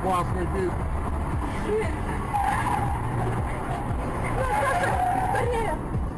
классный вид. Скорее!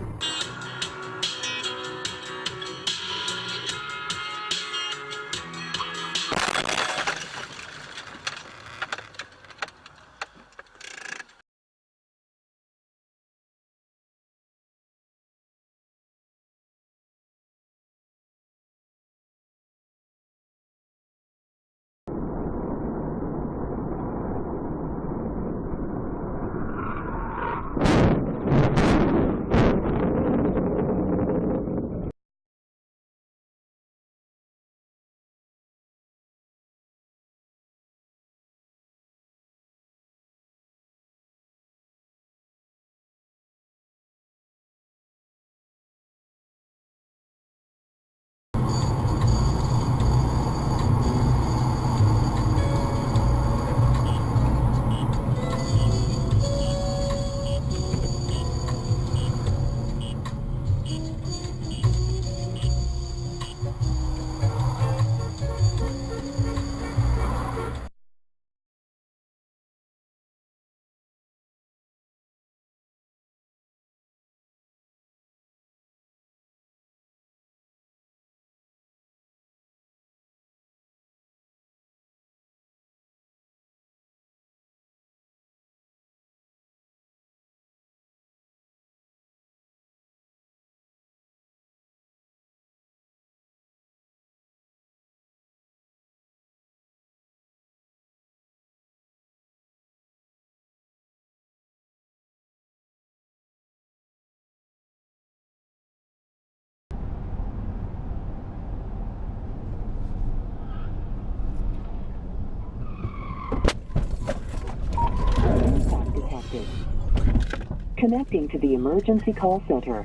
Connecting to the emergency call center.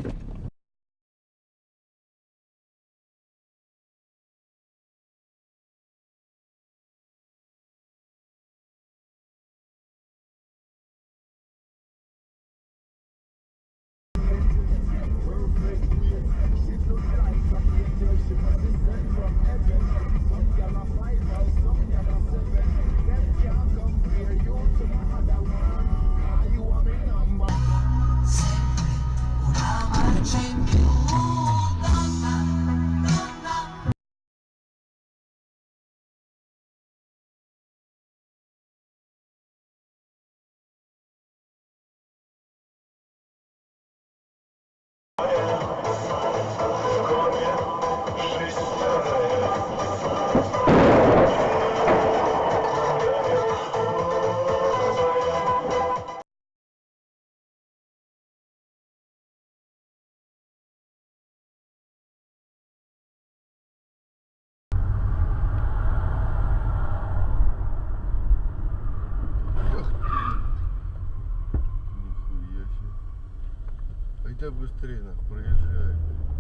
Хотя быстрее, нахуй, проезжай.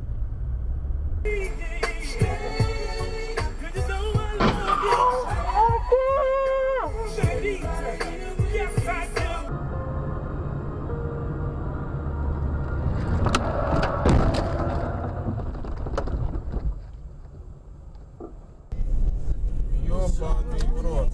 Ёбаный в рот.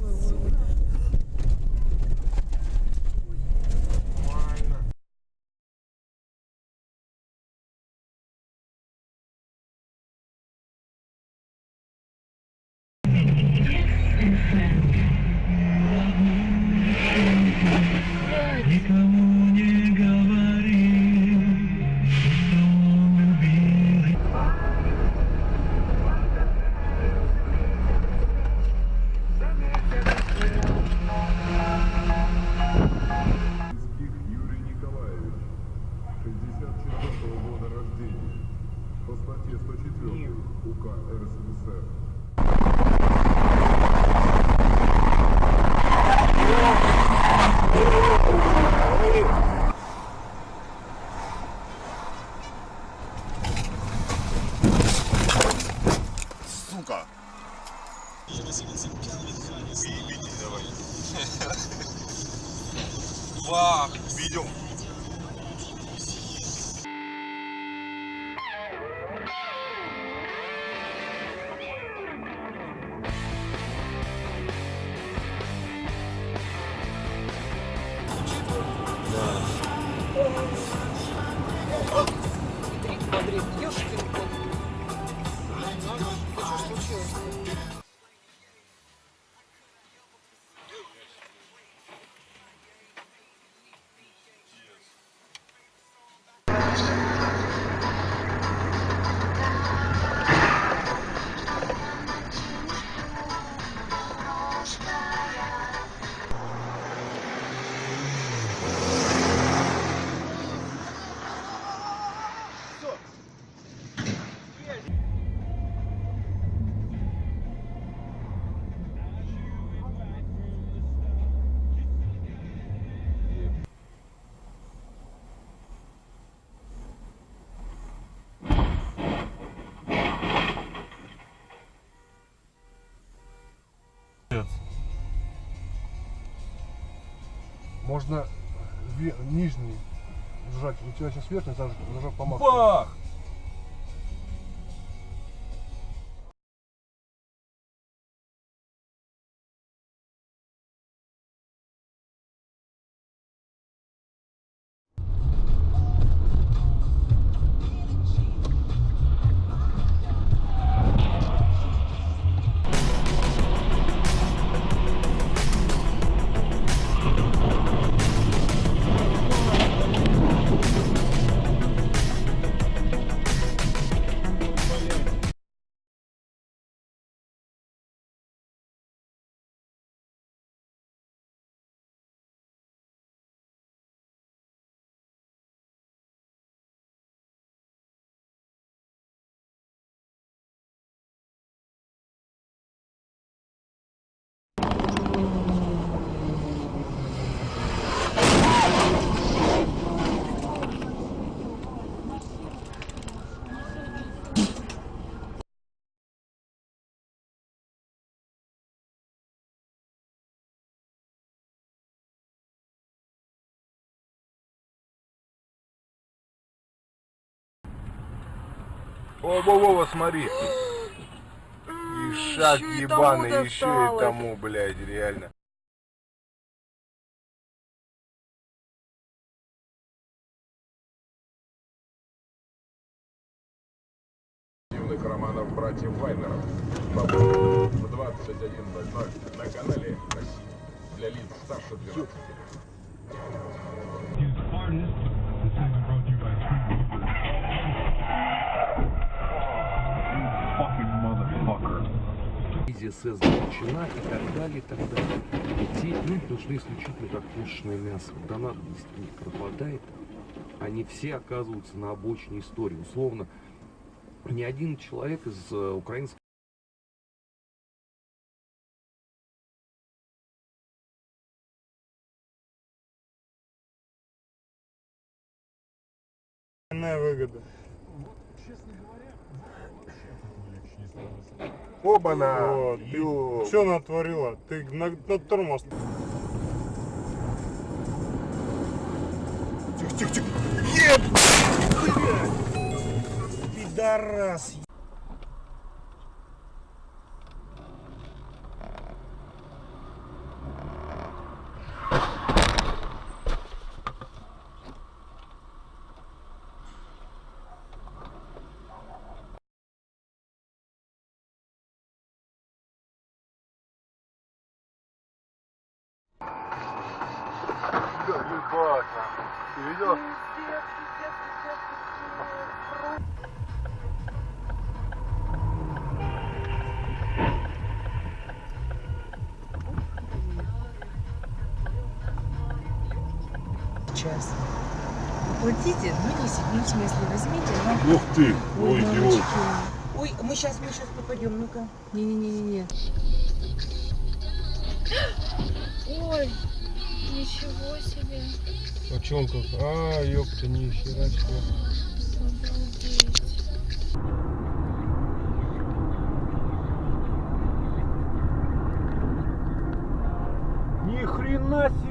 Никому не говори, что любил. Юрий Николаевич, 64-го года рождения, по статье 104 УК РСФСР. Сука! Давай. Вах! Видел? Можно нижний сжать. У тебя сейчас верхний зажать по максимуму. Бах! Во-во-во, смотри. И шаг ебаный, еще и тому, блядь, реально. Юных романов братьев Вайнеров. В 21:00 на канале Россия. Для лиц старше 12. His artist. This segment brought to you by True fucking motherfucker. Кризис заключена и так далее, и так далее. Эти люди нужны исключительно как пушечное мясо. Когда надобность в них пропадает, они все оказываются на обочине истории. Условно, ни один человек из украинской выгода. Оба-на! Вот, Ё. что натворила? Ты на тормоз. Тихо-тихо-тихо. Пидорас. Ебать, ты видел? Сейчас. Платите? Ну, не в смысле, возьмите. Вам... Ух ты! Ой, мамочки. идиот. Ой, мы сейчас попадем, ну-ка. Не-не-не-не. Ой, ничего себе. А чё он как? А, ёпта, ни хера себе. Обалдеть. Ни хрена себе!